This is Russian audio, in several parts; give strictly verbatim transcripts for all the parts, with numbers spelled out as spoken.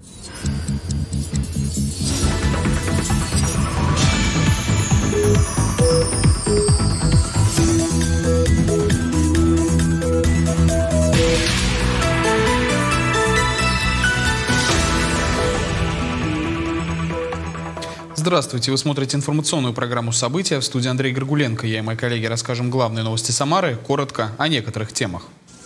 Здравствуйте, вы смотрите информационную программу «События». В студии Андрей Горгуленко. Я и мои коллеги расскажем главные новости Самары, коротко о некоторых темах.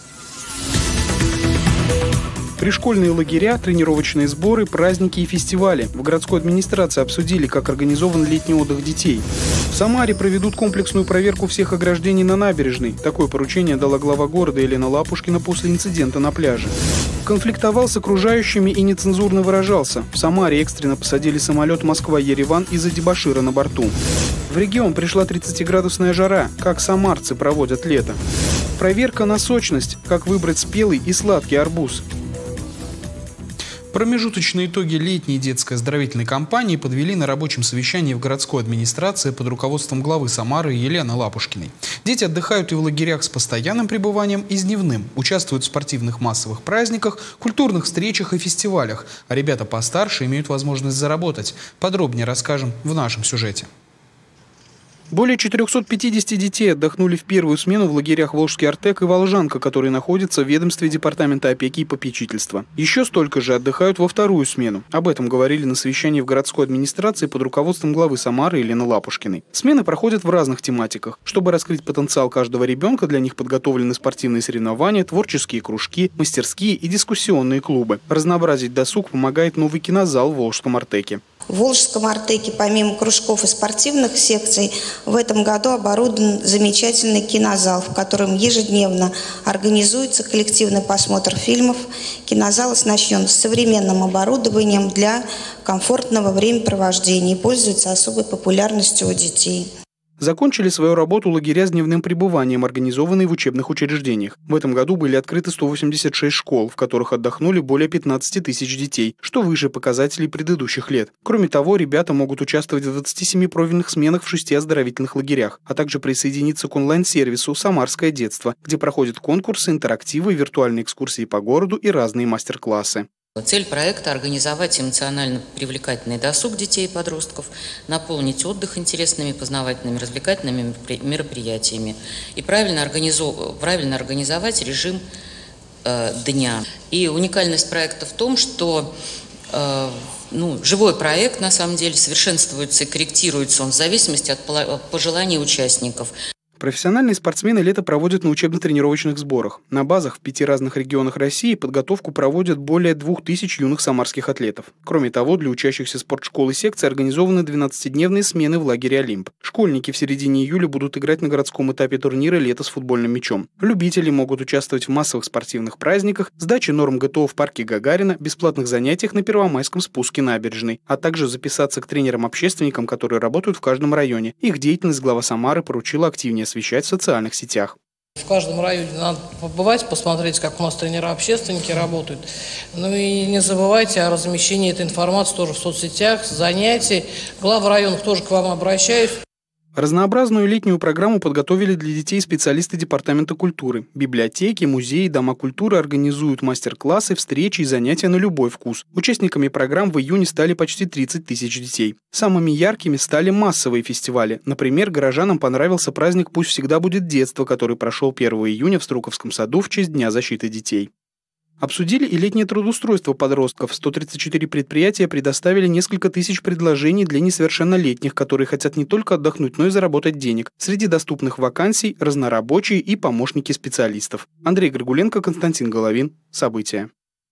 Пришкольные лагеря, тренировочные сборы, праздники и фестивали. В городской администрации обсудили, как организован летний отдых детей. В Самаре проведут комплексную проверку всех ограждений на набережной. Такое поручение дала глава города Елена Лапушкина после инцидента на пляже. Конфликтовал с окружающими и нецензурно выражался. В Самаре экстренно посадили самолет Москва-Ереван из-за дебошира на борту. В регион пришла тридцатиградусная жара. Как самарцы проводят лето. Проверка на сочность. Как выбрать спелый и сладкий арбуз. Промежуточные итоги летней детской оздоровительной кампании подвели на рабочем совещании в городской администрации под руководством главы Самары Елены Лапушкиной. Дети отдыхают и в лагерях с постоянным пребыванием, и с дневным, участвуют в спортивных массовых праздниках, культурных встречах и фестивалях, а ребята постарше имеют возможность заработать. Подробнее расскажем в нашем сюжете. Более четырёхсот пятидесяти детей отдохнули в первую смену в лагерях Волжский Артек и Волжанка, которые находятся в ведомстве Департамента опеки и попечительства. Еще столько же отдыхают во вторую смену. Об этом говорили на совещании в городской администрации под руководством главы Самары Елены Лапушкиной. Смены проходят в разных тематиках. Чтобы раскрыть потенциал каждого ребенка, для них подготовлены спортивные соревнования, творческие кружки, мастерские и дискуссионные клубы. Разнообразить досуг помогает новый кинозал в Волжском Артеке. В Волжском Артеке помимо кружков и спортивных секций в этом году оборудован замечательный кинозал, в котором ежедневно организуется коллективный просмотр фильмов. Кинозал оснащен современным оборудованием для комфортного времяпровождения и пользуется особой популярностью у детей. Закончили свою работу лагеря с дневным пребыванием, организованные в учебных учреждениях. В этом году были открыты сто восемьдесят шесть школ, в которых отдохнули более пятнадцати тысяч детей, что выше показателей предыдущих лет. Кроме того, ребята могут участвовать в двадцати семи профильных сменах в шести оздоровительных лагерях, а также присоединиться к онлайн-сервису «Самарское детство», где проходят конкурсы, интерактивы, виртуальные экскурсии по городу и разные мастер-классы. Цель проекта – организовать эмоционально привлекательный досуг детей и подростков, наполнить отдых интересными, познавательными, развлекательными мероприятиями и правильно, организов... правильно организовать режим э, дня. И уникальность проекта в том, что э, ну, живой проект на самом деле совершенствуется и корректируется он в зависимости от пожеланий участников. Профессиональные спортсмены лето проводят на учебно-тренировочных сборах. На базах в пяти разных регионах России подготовку проводят более двух тысяч юных самарских атлетов. Кроме того, для учащихся спортшкол и секций организованы двенадцатидневные смены в лагере «Олимп». Школьники в середине июля будут играть на городском этапе турнира «Лето с футбольным мячом». Любители могут участвовать в массовых спортивных праздниках, сдаче норм ГТО в парке Гагарина, бесплатных занятиях на Первомайском спуске набережной, а также записаться к тренерам-общественникам, которые работают в каждом районе. Их деятельность глава Самары поручила активнее освещать в социальных сетях. В каждом районе надо побывать, посмотреть, как у нас тренера-общественники работают. Ну и не забывайте о размещении этой информации тоже в соцсетях, занятий. Главы районов тоже к вам обращаюсь. Разнообразную летнюю программу подготовили для детей специалисты Департамента культуры. Библиотеки, музеи, дома культуры организуют мастер-классы, встречи и занятия на любой вкус. Участниками программ в июне стали почти тридцать тысяч детей. Самыми яркими стали массовые фестивали. Например, горожанам понравился праздник «Пусть всегда будет детство», который прошел первого июня в Струковском саду в честь Дня защиты детей. Обсудили и летнее трудоустройство подростков. сто тридцать четыре предприятия предоставили несколько тысяч предложений для несовершеннолетних, которые хотят не только отдохнуть, но и заработать денег. Среди доступных вакансий – разнорабочие и помощники специалистов. Андрей Горгуленко, Константин Головин. События.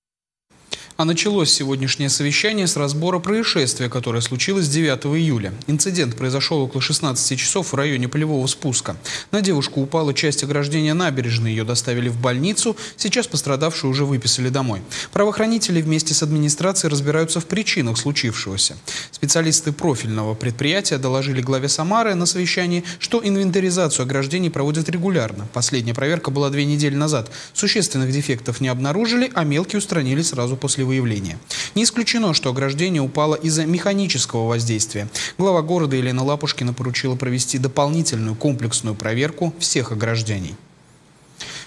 А началось сегодняшнее совещание с разбора происшествия, которое случилось девятого июля. Инцидент произошел около шестнадцати часов в районе полевого спуска. На девушку упала часть ограждения набережной, ее доставили в больницу, сейчас пострадавшую уже выписали домой. Правоохранители вместе с администрацией разбираются в причинах случившегося. Специалисты профильного предприятия доложили главе Самары на совещании, что инвентаризацию ограждений проводят регулярно. Последняя проверка была две недели назад. Существенных дефектов не обнаружили, а мелкие устранили сразу после выявления. Не исключено, что ограждение упало из-за механического воздействия. Глава города Елена Лапушкина поручила провести дополнительную комплексную проверку всех ограждений.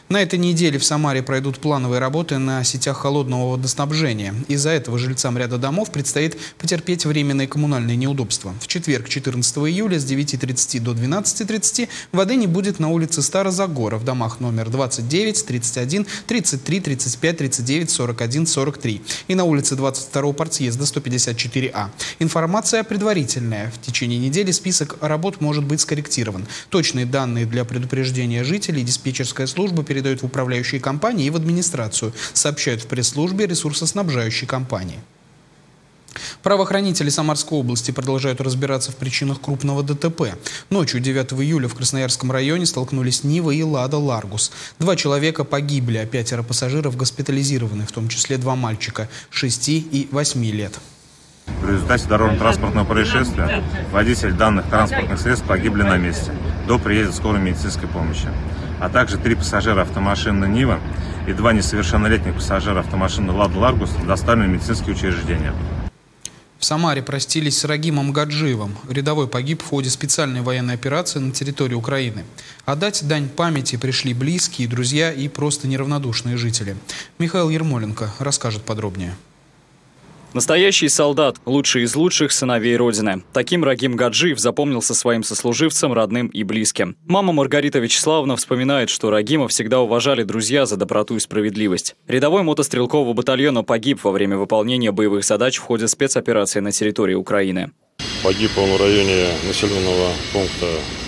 На этой неделе в Самаре пройдут плановые работы на сетях холодного водоснабжения. Из-за этого жильцам ряда домов предстоит потерпеть временные коммунальные неудобства. В четверг, четырнадцатого июля, с девяти тридцати до двенадцати тридцати воды не будет на улице Старозагора в домах номер двадцать девять, тридцать один, тридцать три, тридцать пять, тридцать девять, сорок один, сорок три и на улице двадцать второго партсъезда сто пятьдесят четыре А. Информация предварительная. В течение недели список работ может быть скорректирован. Точные данные для предупреждения жителей диспетчерская служба передает в управляющие компании и в администрацию, сообщают в пресс-службе ресурсоснабжающей компании. Правоохранители Самарской области продолжают разбираться в причинах крупного ДТП. Ночью девятого июля в Красноярском районе столкнулись Нива и Лада Ларгус. Два человека погибли, а пятеро пассажиров госпитализированы, в том числе два мальчика шести и восьми лет. В результате дорожно-транспортного происшествия водитель данных транспортных средств погибли на месте до приезда скорой медицинской помощи, а также три пассажира автомашины «Нива» и два несовершеннолетних пассажира автомашины «Лада Ларгус» доставлены в медицинские учреждения. В Самаре простились с Рагимом Гаджиевым. Рядовой погиб в ходе специальной военной операции на территории Украины. Отдать дань памяти пришли близкие, друзья и просто неравнодушные жители. Михаил Ермоленко расскажет подробнее. Настоящий солдат, лучший из лучших сыновей Родины. Таким Рагим Гаджиев запомнился своим сослуживцам, родным и близким. Мама Маргарита Вячеславовна вспоминает, что Рагима всегда уважали друзья за доброту и справедливость. Рядовой мотострелкового батальона погиб во время выполнения боевых задач в ходе спецоперации на территории Украины. Погиб он в районе населенного пункта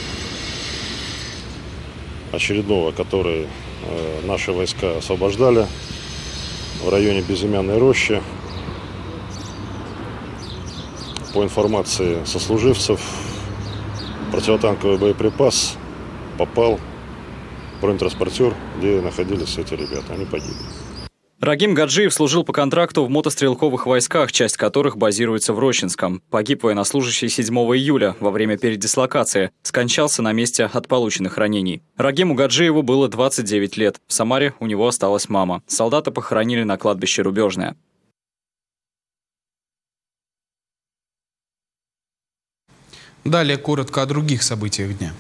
очередного, который э, наши войска освобождали, в районе Безымянной рощи. По информации сослуживцев, противотанковый боеприпас попал в бронетранспортер, где находились эти ребята. Они погибли. Рагим Гаджиев служил по контракту в мотострелковых войсках, часть которых базируется в Рощинском. Погиб военнослужащий седьмого июля во время передислокации. Скончался на месте от полученных ранений. Рагиму Гаджиеву было двадцать девять лет. В Самаре у него осталась мама. Солдата похоронили на кладбище Рубежное. Далее коротко о других событиях дня.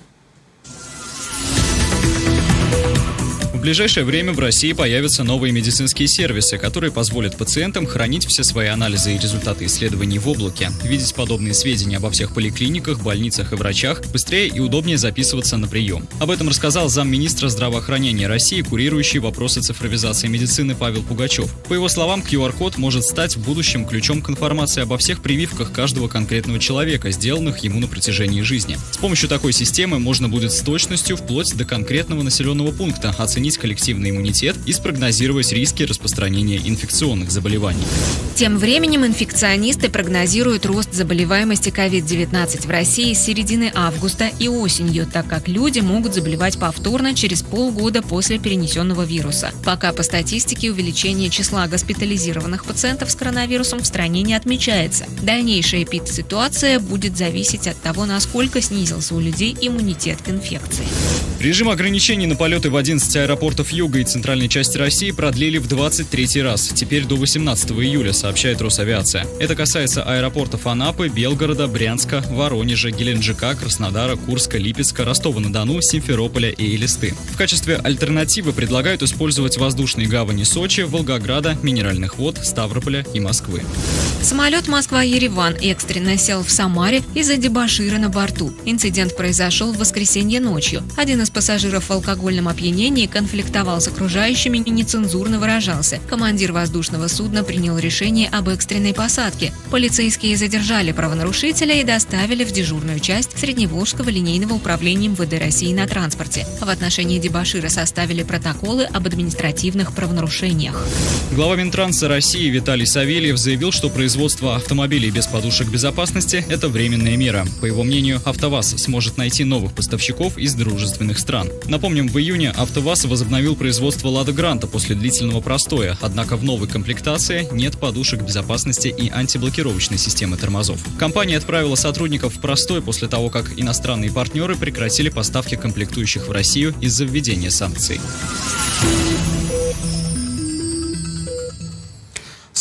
В ближайшее время в России появятся новые медицинские сервисы, которые позволят пациентам хранить все свои анализы и результаты исследований в облаке, видеть подобные сведения обо всех поликлиниках, больницах и врачах, быстрее и удобнее записываться на прием. Об этом рассказал замминистра здравоохранения России, курирующий вопросы цифровизации медицины Павел Пугачев. По его словам, ку ар код может стать в будущем ключом к информации обо всех прививках каждого конкретного человека, сделанных ему на протяжении жизни. С помощью такой системы можно будет с точностью вплоть до конкретного населенного пункта оценить коллективный иммунитет и спрогнозировать риски распространения инфекционных заболеваний. Тем временем инфекционисты прогнозируют рост заболеваемости ковид девятнадцать в России с середины августа и осенью, так как люди могут заболевать повторно через полгода после перенесенного вируса. Пока по статистике увеличение числа госпитализированных пациентов с коронавирусом в стране не отмечается. Дальнейшая эпидситуация будет зависеть от того, насколько снизился у людей иммунитет к инфекции. Режим ограничений на полеты в одиннадцати аэропортов Юга и центральной части России продлили в двадцать третий раз, теперь до восемнадцатого июля, сообщает Росавиация. Это касается аэропортов Анапы, Белгорода, Брянска, Воронежа, Геленджика, Краснодара, Курска, Липецка, Ростова-на-Дону, Симферополя и Элисты. В качестве альтернативы предлагают использовать воздушные гавани Сочи, Волгограда, Минеральных вод, Ставрополя и Москвы. Самолет Москва-Ереван экстренно сел в Самаре из-за дебошира на борту. Инцидент произошел в воскресенье ночью. Один из пассажиров в алкогольном опьянении конфликтовал с окружающими и нецензурно выражался. Командир воздушного судна принял решение об экстренной посадке. Полицейские задержали правонарушителя и доставили в дежурную часть Средневолжского линейного управления эм вэ дэ России на транспорте. В отношении дебошира составили протоколы об административных правонарушениях. Глава Минтранса России Виталий Савельев заявил, что производство автомобилей без подушек безопасности – это временная мера. По его мнению, АвтоВАЗ сможет найти новых поставщиков из дружественных стран. Напомним, в июне АвтоВАЗ возобновил производство «Лада Гранта» после длительного простоя, однако в новой комплектации нет подушек безопасности и антиблокировочной системы тормозов. Компания отправила сотрудников в простой после того, как иностранные партнеры прекратили поставки комплектующих в Россию из-за введения санкций.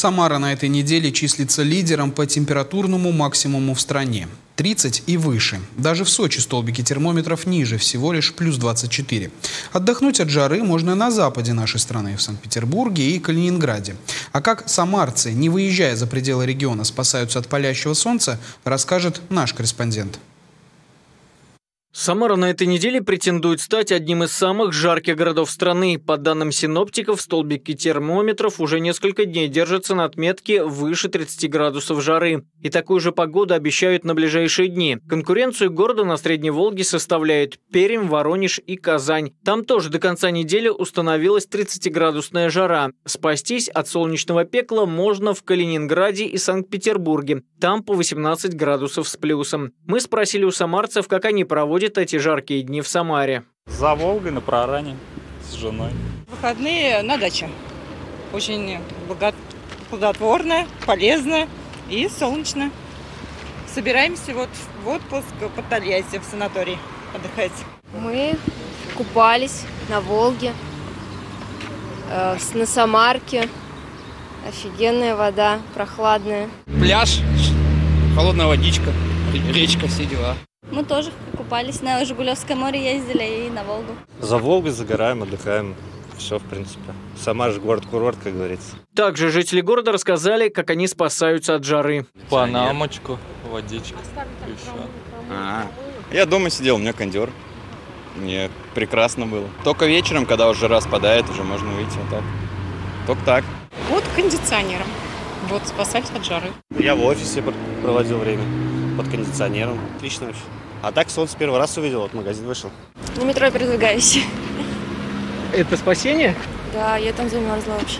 Самара на этой неделе числится лидером по температурному максимуму в стране. тридцать и выше. Даже в Сочи столбики термометров ниже, всего лишь плюс двадцать четыре. Отдохнуть от жары можно на западе нашей страны, в Санкт-Петербурге и Калининграде. А как самарцы, не выезжая за пределы региона, спасаются от палящего солнца, расскажет наш корреспондент. Самара на этой неделе претендует стать одним из самых жарких городов страны. По данным синоптиков, столбики термометров уже несколько дней держатся на отметке выше тридцати градусов жары. И такую же погоду обещают на ближайшие дни. Конкуренцию города на Средней Волге составляют Пермь, Воронеж и Казань. Там тоже до конца недели установилась тридцатиградусная жара. Спастись от солнечного пекла можно в Калининграде и Санкт-Петербурге. Там по восемнадцать градусов с плюсом. Мы спросили у самарцев, как они проводят эти жаркие дни в Самаре. За Волгой на Проране с женой. Выходные на даче. Очень плодотворно, полезно и солнечно. Собираемся вот в отпуск под Тольятти в санаторий отдыхать. Мы купались на Волге, э, на Самарке. Офигенная вода, прохладная. Пляж, холодная водичка, речка, все дела. Мы тоже купались на Жигулевское море, ездили и на Волгу. За Волгой загораем, отдыхаем. Все, в принципе. Самара же город-курорт, как говорится. Также жители города рассказали, как они спасаются от жары. Панамочку, водичка, еще. А, я дома сидел, у меня кондер. Мне прекрасно было. Только вечером, когда уже жара спадает, уже можно выйти вот так. Только так. Вот кондиционером. Вот спасались от жары. Я в офисе проводил время. Под кондиционером. Отлично вообще. А так солнце первый раз увидел, вот в магазин вышел. На метро передвигаюсь. Это спасение? Да, я там замерзла вообще.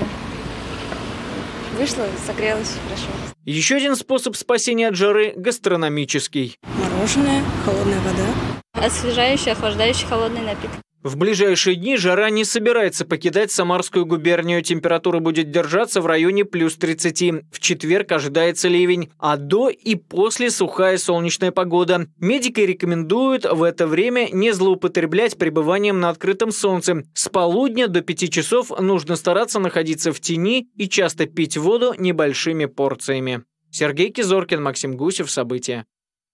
Вышла, согрелась, хорошо. Еще один способ спасения от жары – гастрономический. Мороженое, холодная вода. Освежающий, охлаждающий холодный напиток. В ближайшие дни жара не собирается покидать Самарскую губернию. Температура будет держаться в районе плюс тридцати. В четверг ожидается ливень, а до и после сухая солнечная погода. Медики рекомендуют в это время не злоупотреблять пребыванием на открытом солнце. С полудня до пяти часов нужно стараться находиться в тени и часто пить воду небольшими порциями. Сергей Кизоркин, Максим Гусев. События.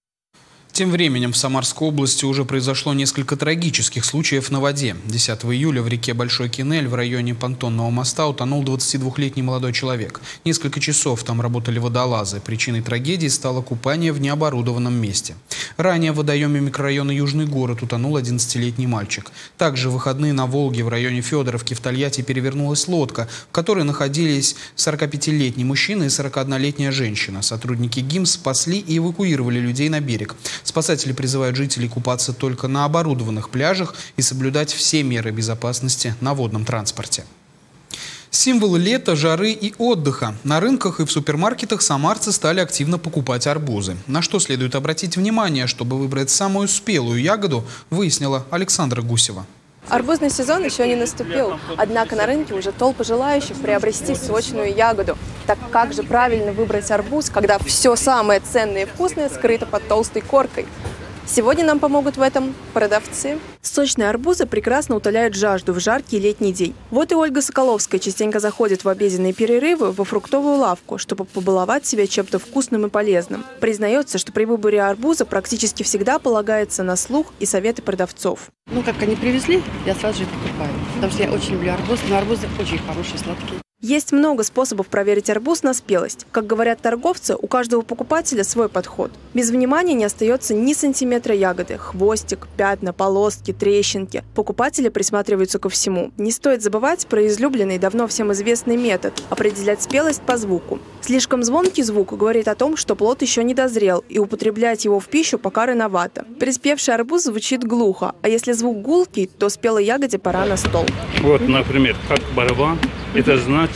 Тем временем в Самарской области уже произошло несколько трагических случаев на воде. десятого июля в реке Большой Кинель в районе понтонного моста утонул двадцатидвухлетний молодой человек. Несколько часов там работали водолазы. Причиной трагедии стало купание в необорудованном месте. Ранее в водоеме микрорайона Южный город утонул одиннадцатилетний мальчик. Также в выходные на Волге в районе Федоровки в Тольятти перевернулась лодка, в которой находились сорокапятилетний мужчина и сорокаоднолетняя женщина. Сотрудники ГИМС спасли и эвакуировали людей на берег. Спасатели призывают жителей купаться только на оборудованных пляжах и соблюдать все меры безопасности на водном транспорте. Символы лета, жары и отдыха. На рынках и в супермаркетах самарцы стали активно покупать арбузы. На что следует обратить внимание, чтобы выбрать самую спелую ягоду, выяснила Александра Гусева. Арбузный сезон еще не наступил, однако на рынке уже толпы желающих приобрести сочную ягоду. Так как же правильно выбрать арбуз, когда все самое ценное и вкусное скрыто под толстой коркой? Сегодня нам помогут в этом продавцы. Сочные арбузы прекрасно утоляют жажду в жаркий летний день. Вот и Ольга Соколовская частенько заходит в обеденные перерывы во фруктовую лавку, чтобы побаловать себя чем-то вкусным и полезным. Признается, что при выборе арбуза практически всегда полагается на слух и советы продавцов. Ну, как они привезли, я сразу же покупаю. Потому что я очень люблю арбуз, но арбузы очень хорошие, сладкие. Есть много способов проверить арбуз на спелость. Как говорят торговцы, у каждого покупателя свой подход. Без внимания не остается ни сантиметра ягоды. Хвостик, пятна, полоски, трещинки. Покупатели присматриваются ко всему. Не стоит забывать про излюбленный, давно всем известный метод – определять спелость по звуку. Слишком звонкий звук говорит о том, что плод еще не дозрел, и употреблять его в пищу пока рановато. Приспевший арбуз звучит глухо, а если звук гулкий, то спелой ягоде пора на стол. Вот, например, как барабан. Это значит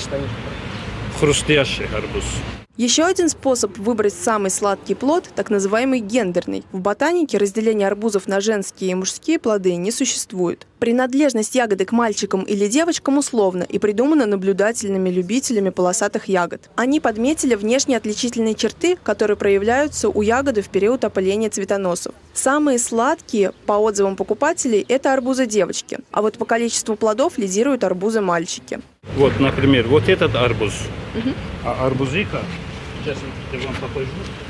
хрустящий арбуз. Еще один способ выбрать самый сладкий плод – так называемый гендерный. В ботанике разделения арбузов на женские и мужские плоды не существует. Принадлежность ягоды к мальчикам или девочкам условна и придумана наблюдательными любителями полосатых ягод. Они подметили внешние отличительные черты, которые проявляются у ягоды в период опыления цветоносов. Самые сладкие, по отзывам покупателей, это арбузы девочки, а вот по количеству плодов лидируют арбузы мальчики. Вот, например, вот этот арбуз. Угу. А арбузика, сейчас я вам покажу.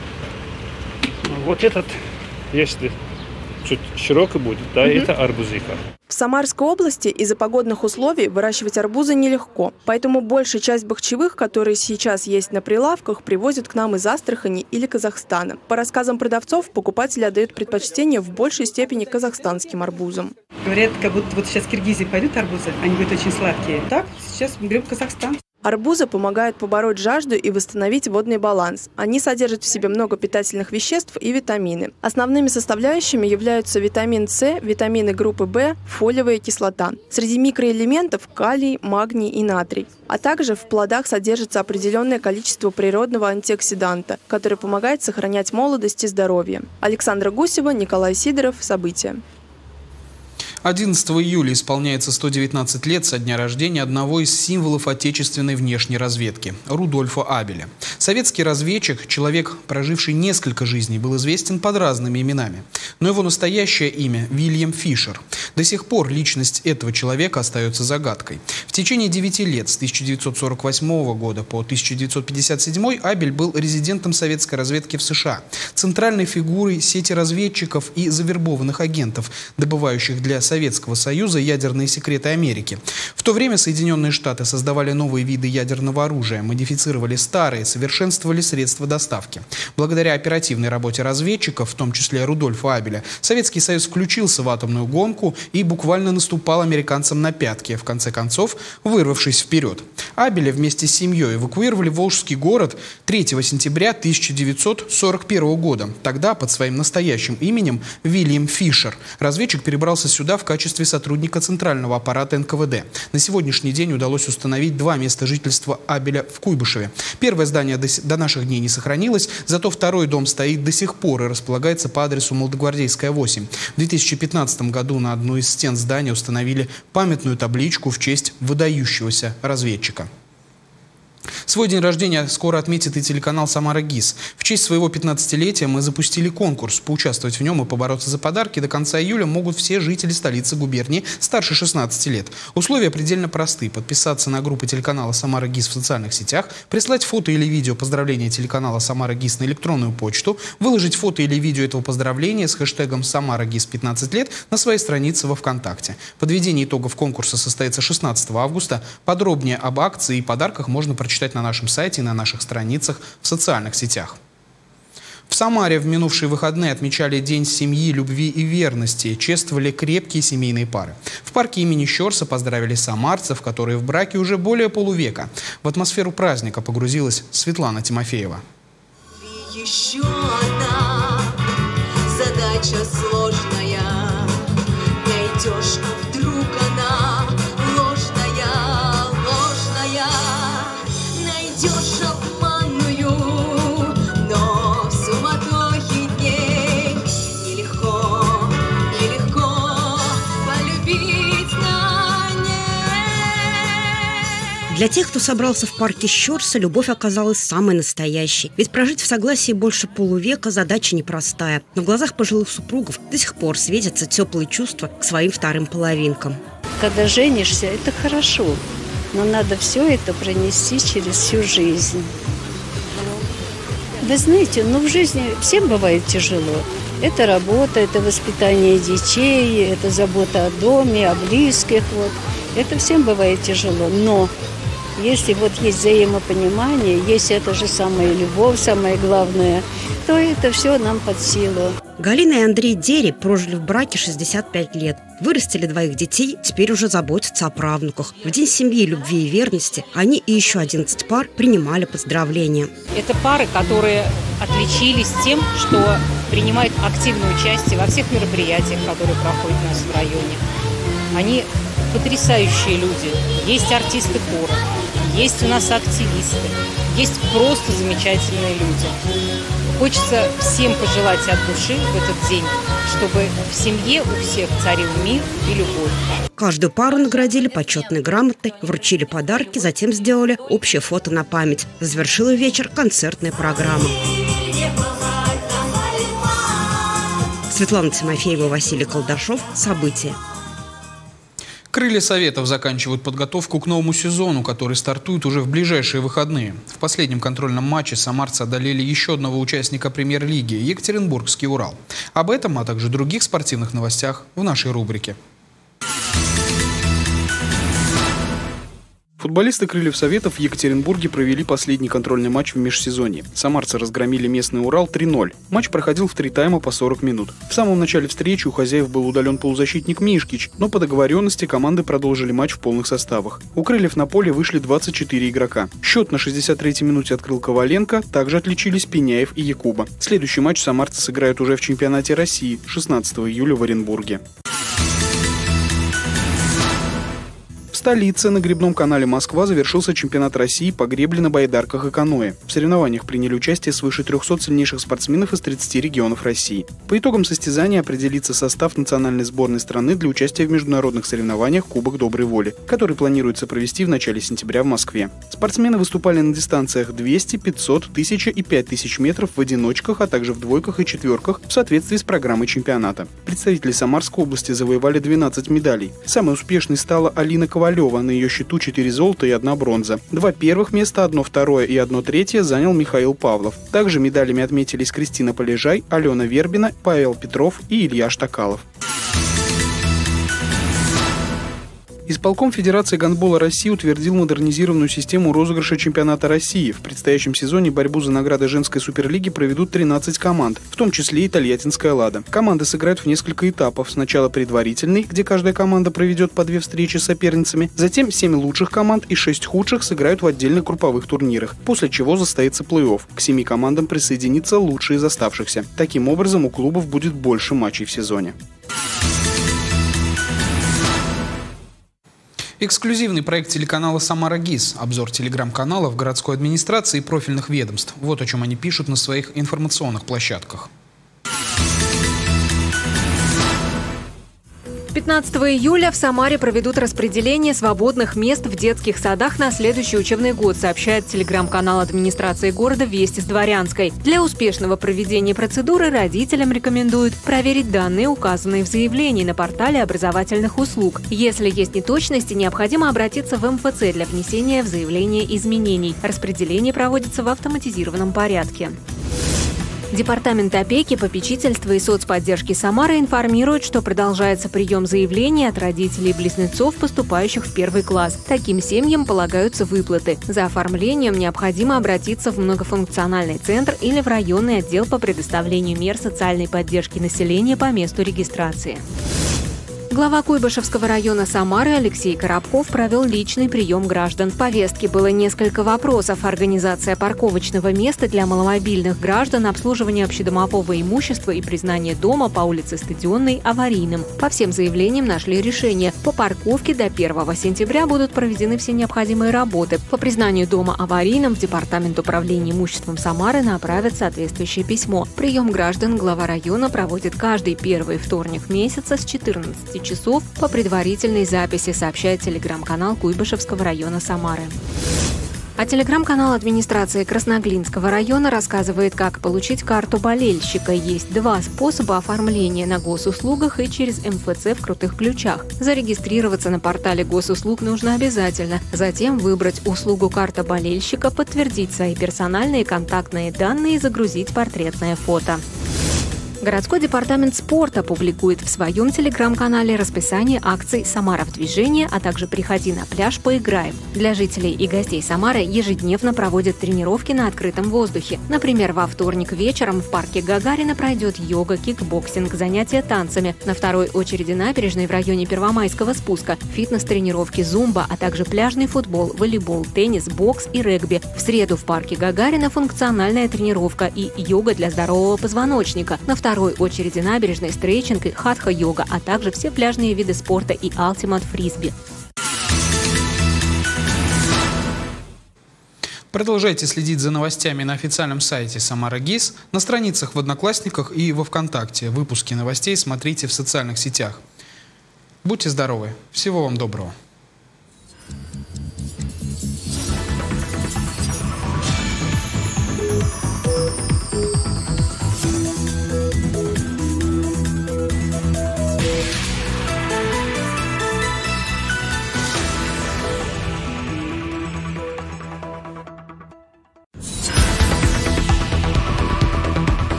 Вот этот, если чуть широкий будет, да, угу. Это арбузика. В Самарской области из-за погодных условий выращивать арбузы нелегко. Поэтому большая часть бахчевых, которые сейчас есть на прилавках, привозят к нам из Астрахани или Казахстана. По рассказам продавцов, покупатели отдают предпочтение в большей степени казахстанским арбузам. Говорят, как будто вот сейчас в Киргизии пойдут арбузы, они будут очень сладкие. Так, сейчас берем Казахстан. Арбузы помогают побороть жажду и восстановить водный баланс. Они содержат в себе много питательных веществ и витамины. Основными составляющими являются витамин С, витамины группы В, фолиевая кислота. Среди микроэлементов калий, магний и натрий. А также в плодах содержится определенное количество природного антиоксиданта, который помогает сохранять молодость и здоровье. Александра Гусева, Николай Сидоров. События. одиннадцатого июля исполняется сто девятнадцать лет со дня рождения одного из символов отечественной внешней разведки – Рудольфа Абеля. Советский разведчик, человек, проживший несколько жизней, был известен под разными именами. Но его настоящее имя – Вильям Фишер. До сих пор личность этого человека остается загадкой. В течение девяти лет, с тысяча девятьсот сорок восьмого года по тысяча девятьсот пятьдесят седьмой, Абель был резидентом советской разведки в США, центральной фигурой сети разведчиков и завербованных агентов, добывающих для Советского Союза ядерные секреты Америки. В то время Соединенные Штаты создавали новые виды ядерного оружия, модифицировали старые, совершенствовали средства доставки. Благодаря оперативной работе разведчиков, в том числе Рудольфа Абеля, Советский Союз включился в атомную гонку и буквально наступал американцам на пятки, в конце концов вырвавшись вперед. Абеля вместе с семьей эвакуировали в Волжский город третьего сентября тысяча девятьсот сорок первого года. Тогда под своим настоящим именем Вильям Фишер разведчик перебрался сюда в качестве сотрудника центрального аппарата эн ка вэ дэ. На сегодняшний день удалось установить два места жительства Абеля в Куйбышеве. Первое здание до, до наших дней не сохранилось, зато второй дом стоит до сих пор и располагается по адресу Молодогвардейская, восемь. В две тысячи пятнадцатом году на одну из стен здания установили памятную табличку в честь выдающегося разведчика. Свой день рождения скоро отметит и телеканал «Самара ГИС». В честь своего пятнадцатилетия мы запустили конкурс. Поучаствовать в нем и побороться за подарки до конца июля могут все жители столицы губернии старше шестнадцати лет. Условия предельно просты. Подписаться на группы телеканала «Самара ГИС» в социальных сетях, прислать фото или видео поздравления телеканала «Самара ГИС» на электронную почту, выложить фото или видео этого поздравления с хэштегом «Самара ГИС пятнадцать лет» на своей странице во ВКонтакте. Подведение итогов конкурса состоится шестнадцатого августа. Подробнее об акции и подарках можно прочитать на нашем сайте и на наших страницах в социальных сетях. В Самаре в минувшие выходные отмечали День семьи, любви и верности, чествовали крепкие семейные пары. В парке имени Щорса поздравили самарцев, которые в браке уже более полувека. В атмосферу праздника погрузилась Светлана Тимофеева. Еще одна задача сложная, найдешь, а вдруг она ложная, ложная. Найдешь обманную, но в суматохе дней нелегко, нелегко полюбить на ней. Для тех, кто собрался в парке Щорса, любовь оказалась самой настоящей. Ведь прожить в согласии больше полувека – задача непростая. Но в глазах пожилых супругов до сих пор светятся теплые чувства к своим вторым половинкам. Когда женишься, это хорошо. Но надо все это пронести через всю жизнь. Вы знаете, ну в жизни всем бывает тяжело. Это работа, это воспитание детей, это забота о доме, о близких. Вот. Это всем бывает тяжело. Но если вот есть взаимопонимание, есть эта же самая любовь, самое главное, то это все нам под силу. Галина и Андрей Дери прожили в браке шестьдесят пять лет. Вырастили двоих детей, теперь уже заботятся о правнуках. В День семьи, любви и верности они и еще одиннадцать пар принимали поздравления. Это пары, которые отличились тем, что принимают активное участие во всех мероприятиях, которые проходят у нас в районе. Они потрясающие люди. Есть артисты хора, есть у нас активисты, есть просто замечательные люди. Хочется всем пожелать от души в этот день, чтобы в семье у всех царил мир и любовь. Каждую пару наградили почетной грамотой, вручили подарки, затем сделали общее фото на память. Завершила вечер концертная программа. Светлана Тимофеева, Василий Колдашов. События. Крылья Советов заканчивают подготовку к новому сезону, который стартует уже в ближайшие выходные. В последнем контрольном матче самарцы одолели еще одного участника премьер-лиги – Екатеринбургский «Урал». Об этом, а также других спортивных новостях в нашей рубрике. Футболисты «Крыльев Советов» в Екатеринбурге провели последний контрольный матч в межсезонье. Самарцы разгромили местный «Урал» три ноль. Матч проходил в три тайма по сорок минут. В самом начале встречи у хозяев был удален полузащитник Мишкич, но по договоренности команды продолжили матч в полных составах. У «Крыльев» на поле вышли двадцать четыре игрока. Счет на шестьдесят третьей минуте открыл Коваленко, также отличились Пеняев и Якуба. Следующий матч самарцы сыграют уже в чемпионате России шестнадцатого июля в Оренбурге. В столице на гребном канале «Москва» завершился чемпионат России по гребле на байдарках и каноэ. В соревнованиях приняли участие свыше трехсот сильнейших спортсменов из тридцати регионов России. По итогам состязания определится состав национальной сборной страны для участия в международных соревнованиях «Кубок доброй воли», который планируется провести в начале сентября в Москве. Спортсмены выступали на дистанциях двести, пятьсот, тысяча и пять тысяч метров в одиночках, а также в двойках и четверках в соответствии с программой чемпионата. Представители Самарской области завоевали двенадцать медалей. Самой успешной стала Алина Ковалева. На ее счету четыре золота и одна бронза. Два первых места, одно второе и одно третье занял Михаил Павлов. Также медалями отметились Кристина Полежай, Алена Вербина, Павел Петров и Илья Штакалов. Исполком Федерации гандбола России утвердил модернизированную систему розыгрыша чемпионата России. В предстоящем сезоне борьбу за награды женской суперлиги проведут тринадцать команд, в том числе и Тольяттинская «Лада». Команды сыграют в несколько этапов. Сначала предварительный, где каждая команда проведет по две встречи с соперницами. Затем семь лучших команд и шесть худших сыграют в отдельных групповых турнирах, после чего состоится плей-офф. К семи командам присоединятся лучшие из оставшихся. Таким образом, у клубов будет больше матчей в сезоне. Эксклюзивный проект телеканала «Самара ГИС». Обзор телеграм-каналов городской администрации и профильных ведомств. Вот о чем они пишут на своих информационных площадках. пятнадцатого июля в Самаре проведут распределение свободных мест в детских садах на следующий учебный год, сообщает телеграм-канал администрации города «Вести с Дворянской». Для успешного проведения процедуры родителям рекомендуют проверить данные, указанные в заявлении на портале образовательных услуг. Если есть неточности, необходимо обратиться в эм эф цэ для внесения в заявление изменений. Распределение проводится в автоматизированном порядке. Департамент опеки, попечительства и соцподдержки Самары информирует, что продолжается прием заявлений от родителей близнецов, поступающих в первый класс. Таким семьям полагаются выплаты. За оформлением необходимо обратиться в многофункциональный центр или в районный отдел по предоставлению мер социальной поддержки населения по месту регистрации. Глава Куйбышевского района Самары Алексей Коробков провел личный прием граждан. В повестке было несколько вопросов: организация парковочного места для маломобильных граждан, обслуживание общедомового имущества и признание дома по улице Стадионной аварийным. По всем заявлениям нашли решение. По парковке до первого сентября будут проведены все необходимые работы. По признанию дома аварийным в Департамент управления имуществом Самары направят соответствующее письмо. Прием граждан глава района проводит каждый первый вторник месяца с четырнадцати часов по предварительной записи, сообщает телеграм-канал Куйбышевского района Самары. А телеграм-канал администрации Красноглинского района рассказывает, как получить карту болельщика. Есть два способа оформления: на госуслугах и через эм эф цэ в Крутых Ключах. Зарегистрироваться на портале госуслуг нужно обязательно. Затем выбрать услугу «Карта болельщика», подтвердить свои персональные контактные данные и загрузить портретное фото. Городской департамент спорта публикует в своем телеграм-канале расписание акций «Самара в движении», а также «Приходи на пляж, поиграем». Для жителей и гостей Самары ежедневно проводят тренировки на открытом воздухе. Например, во вторник вечером в парке Гагарина пройдет йога, кикбоксинг, занятия танцами. На второй очереди набережной в районе Первомайского спуска фитнес-тренировки зумба, а также пляжный футбол, волейбол, теннис, бокс и регби. В среду в парке Гагарина функциональная тренировка и йога для здорового позвоночника. На второй очереди набережной стретчинг и хатха-йога, а также все пляжные виды спорта и ультимат фрисби. Продолжайте следить за новостями на официальном сайте «Самара ГИС», на страницах в Одноклассниках и во ВКонтакте. Выпуски новостей смотрите в социальных сетях. Будьте здоровы. Всего вам доброго.